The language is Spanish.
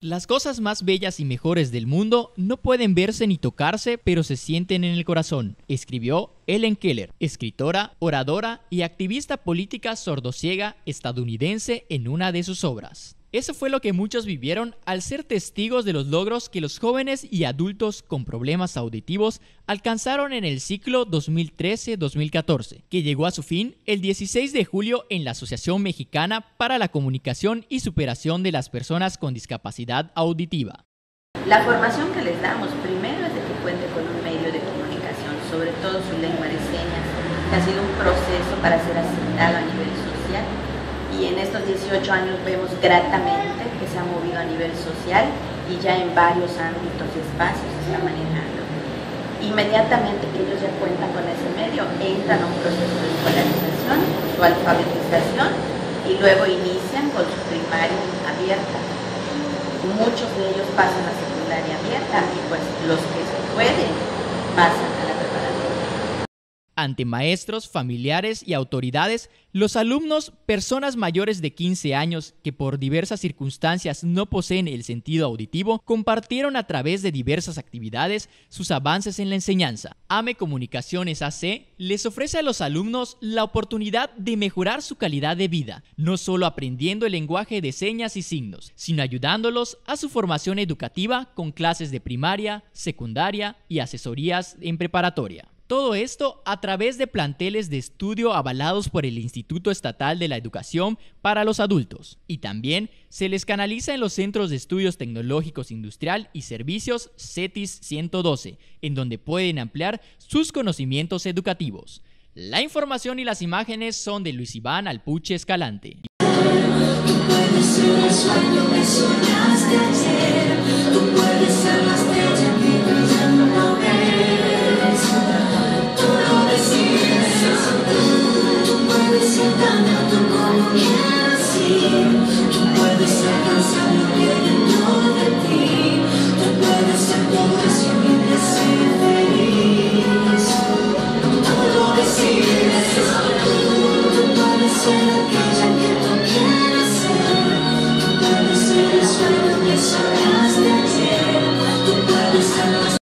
Las cosas más bellas y mejores del mundo no pueden verse ni tocarse, pero se sienten en el corazón, escribió Helen Keller, escritora, oradora y activista política sordociega estadounidense en una de sus obras. Eso fue lo que muchos vivieron al ser testigos de los logros que los jóvenes y adultos con problemas auditivos alcanzaron en el ciclo 2013-2014, que llegó a su fin el 16 de julio en la Asociación Mexicana para la Comunicación y Superación de las Personas con Discapacidad Auditiva. La formación que les damos primero es de que cuente con un medio de comunicación, sobre todo su lengua de señas, que ha sido un proceso para ser aceptado a nivel social. Y en estos 18 años vemos gratamente que se ha movido a nivel social y ya en varios ámbitos y espacios se está manejando. Inmediatamente que ellos ya cuentan con ese medio, entran a un proceso de escolarización, su alfabetización y luego inician con su primaria abierta. Muchos de ellos pasan a secundaria abierta y pues los que pueden pasan a la preparatoria. Ante maestros, familiares y autoridades, los alumnos, personas mayores de 15 años que por diversas circunstancias no poseen el sentido auditivo, compartieron a través de diversas actividades sus avances en la enseñanza. AME Comunicaciones AC les ofrece a los alumnos la oportunidad de mejorar su calidad de vida, no solo aprendiendo el lenguaje de señas y signos, sino ayudándolos a su formación educativa con clases de primaria, secundaria y asesorías en preparatoria. Todo esto a través de planteles de estudio avalados por el Instituto Estatal de la Educación para los Adultos. Y también se les canaliza en los Centros de Estudios Tecnológicos Industrial y Servicios CETIS 112, en donde pueden ampliar sus conocimientos educativos. La información y las imágenes son de Luis Iván Alpuche Escalante. Tú puedes ser el sueño que soñaste ayer, tú puedes ser más